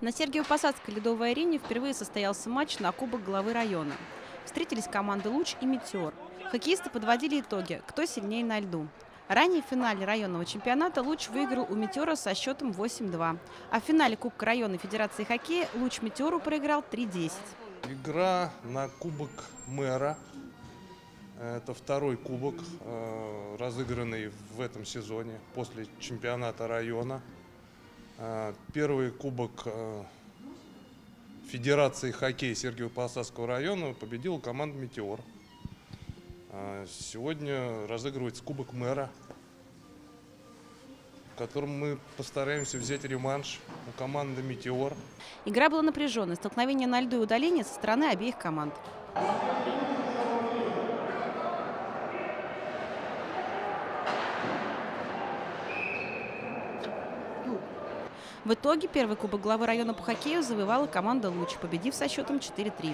На Сергиево-Посадской ледовой арене впервые состоялся матч на Кубок главы района. Встретились команды «Луч» и «Метеор». Хоккеисты подводили итоги, кто сильнее на льду. Ранее в финале районного чемпионата «Луч» выиграл у «Метеора» со счетом 8-2. А в финале Кубка районной федерации хоккея «Луч» «Метеору» проиграл 3-10. Игра на Кубок мэра. Это второй кубок, разыгранный в этом сезоне после чемпионата района. Первый кубок Федерации хоккея Сергиево-Посадского района победила команда «Метеор». Сегодня разыгрывается кубок мэра, в котором мы постараемся взять реванш у команды «Метеор». Игра была напряженной, столкновение на льду и удаление со стороны обеих команд. В итоге первый кубок главы района по хоккею завоевала команда «Луч», победив со счетом 4-3.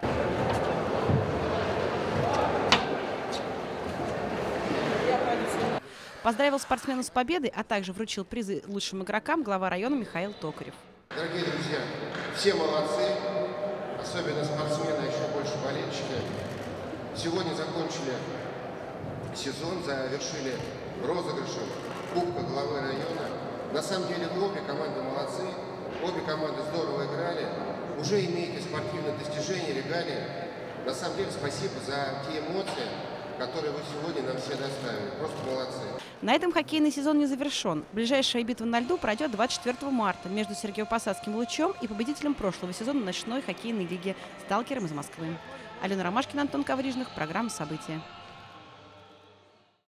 Поздравил спортсменов с победой, а также вручил призы лучшим игрокам глава района Михаил Токарев. Дорогие друзья, все молодцы, особенно спортсмены, а еще больше болельщики. Сегодня закончили сезон, завершили розыгрышем Кубка главы района. На самом деле обе команды молодцы, обе команды здорово играли, уже имеете спортивные достижения, регалии. На самом деле спасибо за те эмоции, которые вы сегодня нам все доставили. Просто молодцы. На этом хоккейный сезон не завершен. Ближайшая битва на льду пройдет 24 марта между Сергиево-Посадским «Лучом» и победителем прошлого сезона ночной хоккейной лиги «Сталкером» из Москвы. Алена Ромашкина, Антон Коврижных. Программа «События».